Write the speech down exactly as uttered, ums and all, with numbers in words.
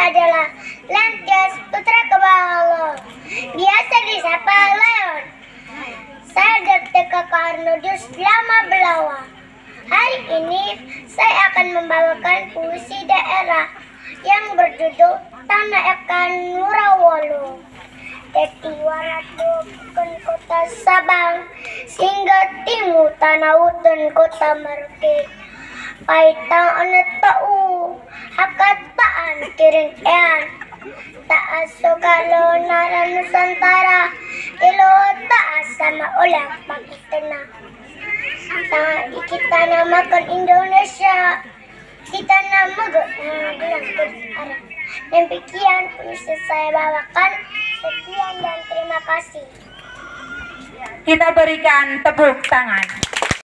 adalah Lampias Putra Kebalo, biasa disapa Leon. Saya Gerteka Karnodius Lama Belawa. Hari ini saya akan membawakan puisi daerah yang berjudul Tanah Ekan Nurawolo. Teti waradukun kota Sabang, singga timu tanah utun kota Merauke. Paitang anet tau, hakataan kiring ean. Taas sogalo nara Nusantara, ilo taas sama ulang pakitana. Tangan kita namakan Indonesia, kita namakan gelang berarah. Demikian puisi saya bawakan. Sekian dan terima kasih. Kita berikan tepuk tangan.